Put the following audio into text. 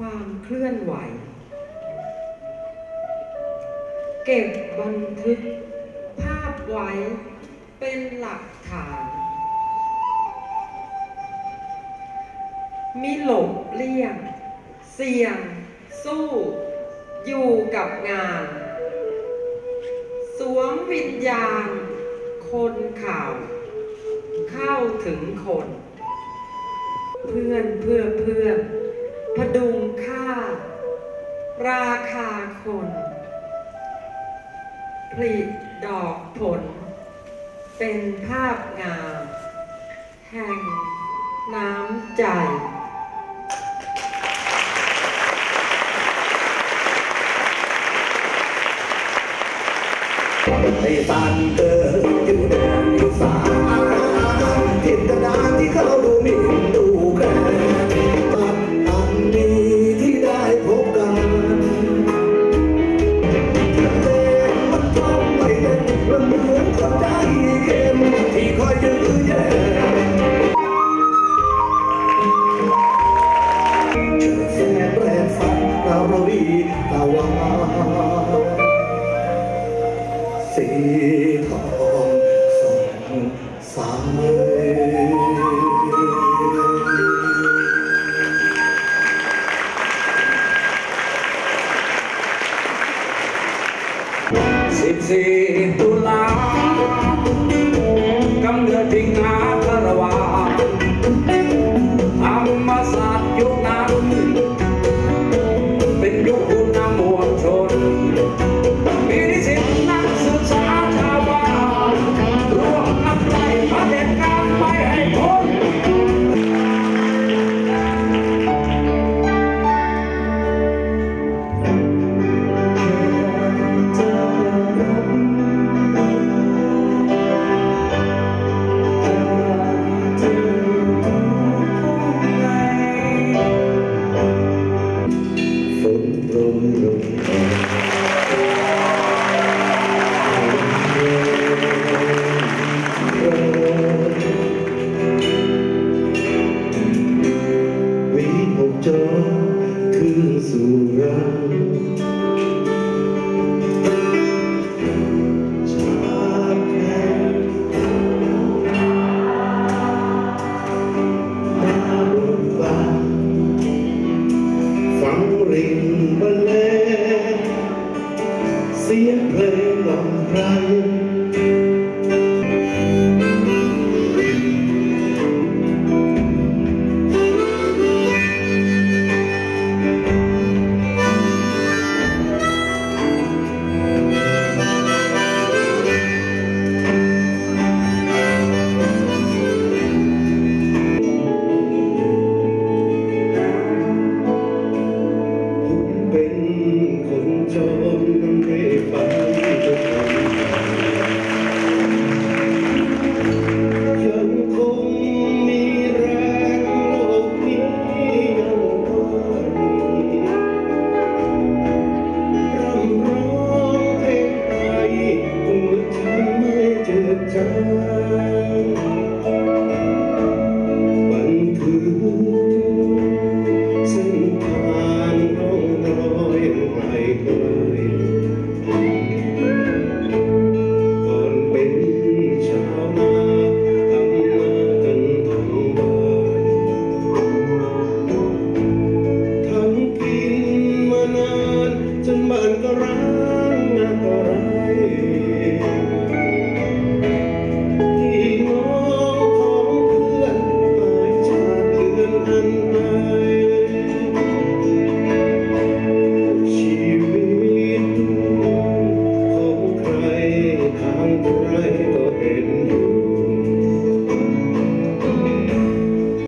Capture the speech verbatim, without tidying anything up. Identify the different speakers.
Speaker 1: ความเคลื่อนไหวเก็บบันทึกภาพไว้เป็นหลักฐานมิหลบเลี่ยงเสี่ยงสู้อยู่กับงานสวมวิญญาณคนข่าวเข้าถึงคนเพื่อนเพื่อเพื่อนพดุงค่าราคาคนผลิดอกผลเป็นภาพงามแห่งน้ำใจ
Speaker 2: ในบ้านเกิดอยู่แดนอีสานทิศดานที่เขาดูหมิ่นดูแคลนตัดอันนี้ที่ได้พบกันเพลงมันทำให้เล่นมันเหมือนคนใจเข้มที่คอยยื้อแย่เชิดแสงแรงฟันดาวรวีตะวันสีทองส่องสายสิบสี่ตุลากำเนิดทิ้งนาคารวาธรรมศาสตร์ยุคนั้นเป็นยุคผู้นำมวลชนมีนิสิตนักศึกษาชาวบ้านร่วมขับไล่เผด็จการไม่ให้พ้นฝนโปรยลงวิหกจอคือสู่รังชาติแห่งมาบนฟ้าฟังริงบรรเลงเสียงเพลงลำไร